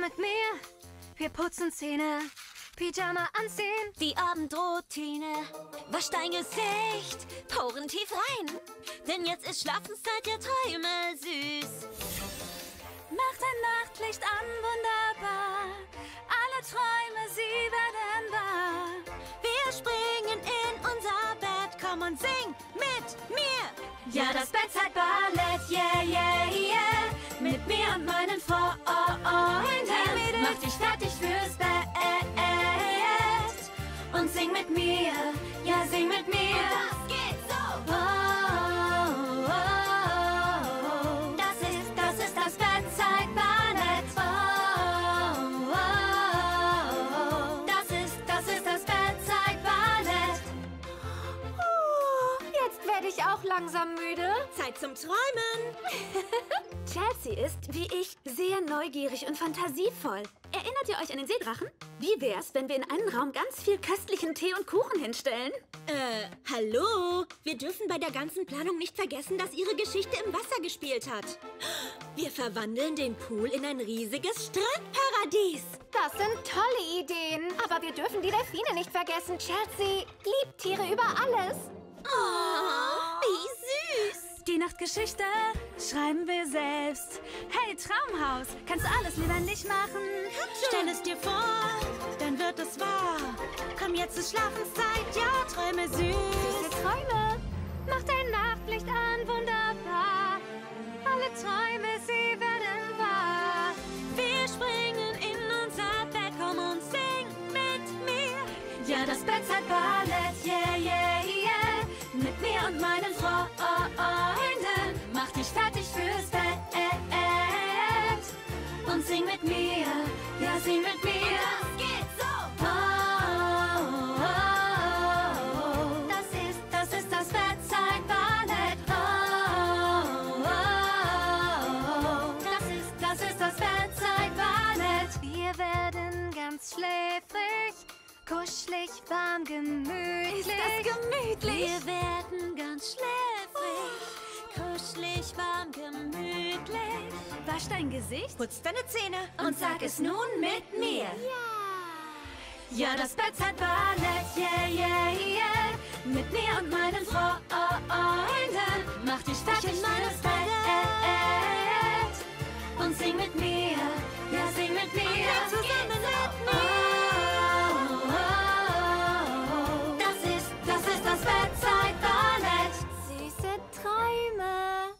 Komm mit mir, wir putzen Zähne, Pyjama anziehen. Die Abendroutine, wasch dein Gesicht, Poren tief rein. Denn jetzt ist Schlafenszeit der Träume süß. Mach dein Nachtlicht an, wunderbar. Alle Träume, sie werden wahr. Wir springen in unser Bett, komm und sing mit mir. Ja, das Bettzeitballett, yeah, yeah, yeah. Mit mir und meinen Freunden. Mach dich fertig fürs Bett. Und sing mit mir, ja, sing mit mir. Und das geht so. Das ist das Bettzeitballett. Das ist das Bettzeitballett. Jetzt werde ich auch langsam müde. Zeit zum Träumen. Chelsea ist, wie ich, sehr neugierig und fantasievoll. Erinnert ihr euch an den Seedrachen? Wie wär's, wenn wir in einen Raum ganz viel köstlichen Tee und Kuchen hinstellen? Hallo? Wir dürfen bei der ganzen Planung nicht vergessen, dass ihre Geschichte im Wasser gespielt hat. Wir verwandeln den Pool in ein riesiges Strandparadies. Das sind tolle Ideen. Aber wir dürfen die Delfine nicht vergessen. Chelsea liebt Tiere über alles. Oh, wie süß. Die Nachtgeschichte schreiben wir selbst. Hey, Traumhaus, kannst du alles lebendig machen? Stell es dir vor, dann wird es wahr. Komm, jetzt ist Schlafenszeit, ja, träume süß. Süße Träume, mach dein Nachtlicht an, wunderbar. Alle Träume, sie werden wahr. Wir springen in unser Bett, komm und sing mit mir. Ja, das Bettzeitballett, yeah, yeah, yeah. Mit mir und meinen Freunden. Mach dich fertig fürs Bett. Und sing mit mir, ja, sing mit mir. Das geht so. Das ist das Bettzeitballett. Das ist das Bettzeitballett. Wir werden ganz schläfrig, kuschelig, warm, gemütlich. Ist das gemütlich? Wir werden ganz schläfrig, kuschelig, warm, gemütlich. Wasch dein Gesicht. Putz deine Zähne Und sag es nun mit mir. Ja, das Bettzeitballett, yeah, yeah, yeah. Mit mir und meinen Freunden. Mach dich fertig fürs Bett. Und sing mit mir, ja, sing mit mir. zusammen mit mir. Das ist das Bettzeitballett. Süße Träume.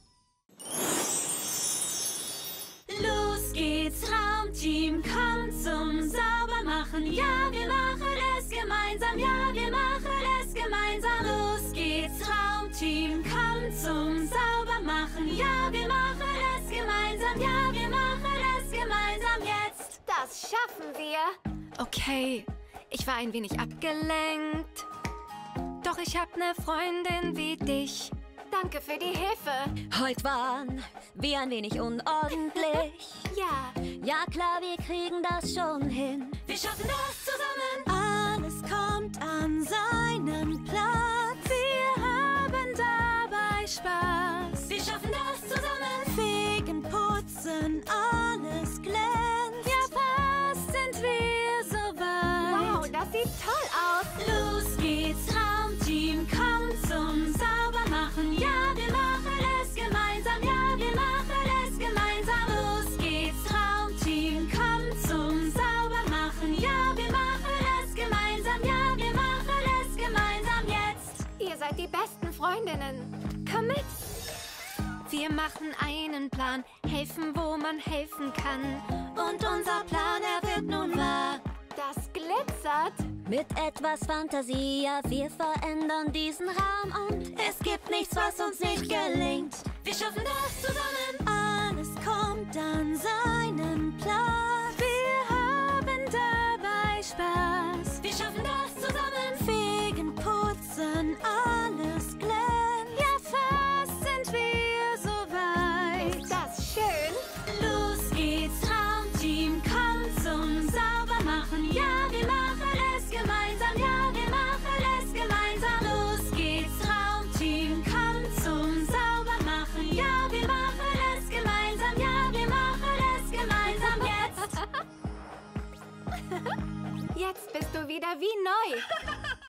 Los geht's, Traumteam, kommt zum Saubermachen. Ja, wir machen es gemeinsam. Ja, wir machen es gemeinsam. Los geht's, Traumteam, kommt zum Saubermachen. Ja, wir machen es gemeinsam. Ja, wir machen es gemeinsam jetzt. Das schaffen wir. Okay, ich war ein wenig abgelenkt. Doch ich hab ne Freundin wie dich. Danke für die Hilfe. Heute waren wir ein wenig unordentlich. Ja, Ja klar, wir kriegen das schon hin. wir schaffen das zusammen. Alles kommt an seinen Platz. Wir haben dabei Spaß. Wir schaffen das zusammen. Fegen, putzen, alles glänzt. Ja, fast sind wir Wow, soweit. das sieht toll aus. Los geht's, Traumteam, kommt zum Saubermachen. Ja, wir machen es gemeinsam. Ja, wir machen es gemeinsam. Los geht's, Traumteam, kommt zum Saubermachen. Ja, wir machen es gemeinsam. Ja, wir machen es gemeinsam jetzt. Ihr seid die besten Freundinnen. Komm mit. Wir machen einen Plan, helfen, wo man helfen kann. Und unser Plan, er wird nun wahr. Das glitzert. Mit etwas Fantasie, ja, wir verändern diesen Raum und es gibt nichts, was uns nicht gelingt. Wir schaffen das zusammen. Alles kommt an seinen Platz. Wir haben dabei Spaß. Wir schaffen das zusammen. Fegen, putzen, alles glänzt. Ja, fast sind wir soweit. Ist das schön? Los geht's, Traumteam, kommt zum Saubermachen. Ja, wir machen es gemeinsam. Ja, wir machen es gemeinsam. Los geht's, Traumteam, kommt zum Saubermachen. Ja, wir machen es gemeinsam. Ja, wir machen Jetzt bist du wieder wie neu.